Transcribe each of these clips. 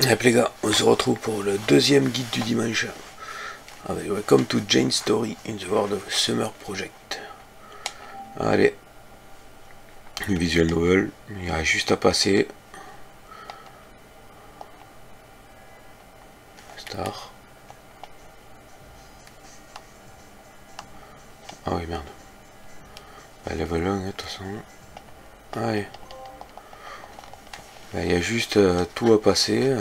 Hop les gars, on se retrouve pour le deuxième guide du dimanche avec Welcome to Jane's Story in the World of Summer Project. Allez, une visual novel, il y a juste à passer. Star. Ah oui, merde. Bah, level 1, de toute façon. Allez. Il y a juste tout à passer.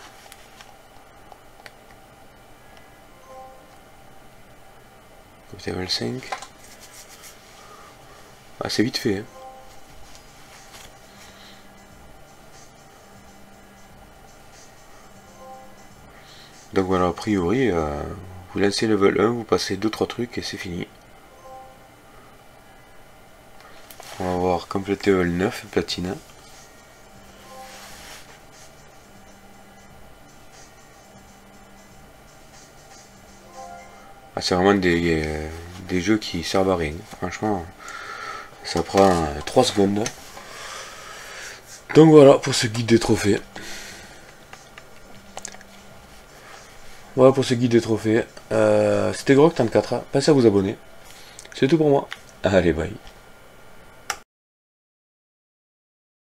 Level 5. Ah, c'est vite fait. Hein. Donc voilà, a priori, vous lancez level 1, vous passez 2-3 trucs et c'est fini. On va voir complète level 9, platina. Ah, c'est vraiment des jeux qui servent à rien. Franchement, ça prend 3 secondes. Donc voilà pour ce guide des trophées. Voilà pour ce guide des trophées. C'était Grog 34. Pensez à vous abonner. C'est tout pour moi. Allez, bye.